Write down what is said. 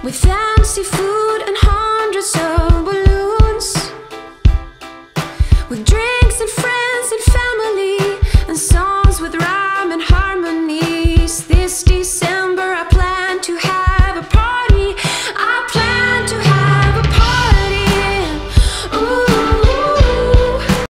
with fancy food and hundreds of balloons, with drinks and friends.